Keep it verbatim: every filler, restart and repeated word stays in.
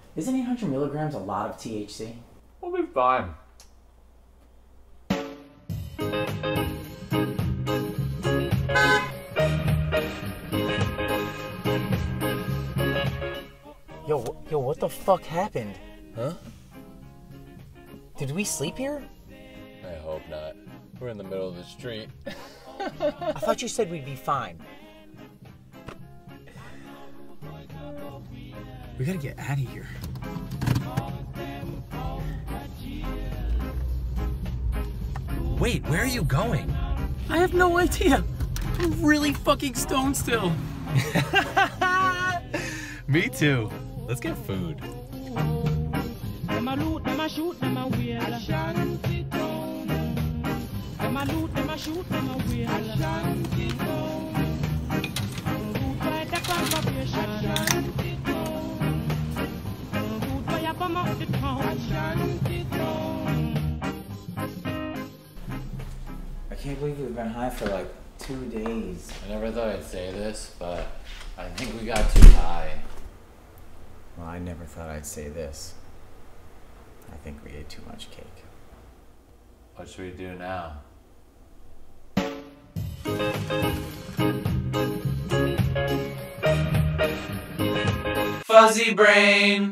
Isn't eight hundred milligrams a lot of T H C? We'll be fine. Yo, yo, what the fuck happened? Huh? Did we sleep here? I hope not. We're in the middle of the street. I thought you said we'd be fine. We gotta get out of here. Wait, where are you going? I have no idea. I'm really fucking stoned still. Me too. Let's get food. I can't believe we've been high for like two days. I never thought I'd say this, but I think we got too high. Well, I never thought I'd say this. I think we ate too much cake. What should we do now? Fuzzy brain!